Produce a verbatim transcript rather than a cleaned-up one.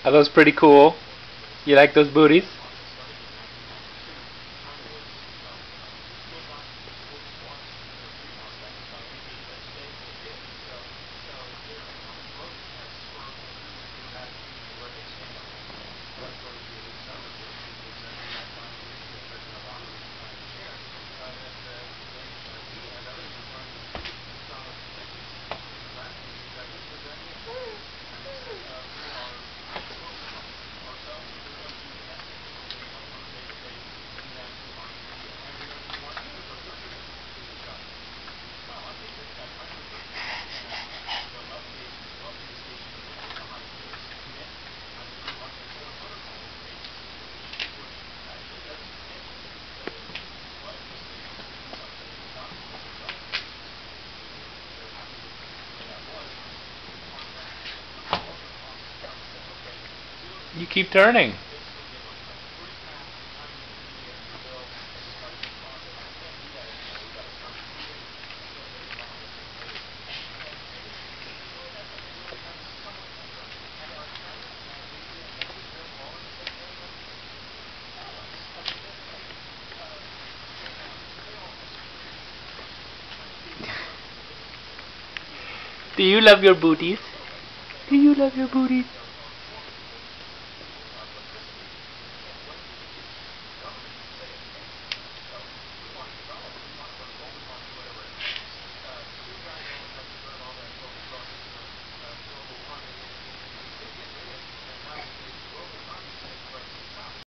Are those pretty cool? You like those booties? You keep turning. Do you love your booties? Do you love your booties?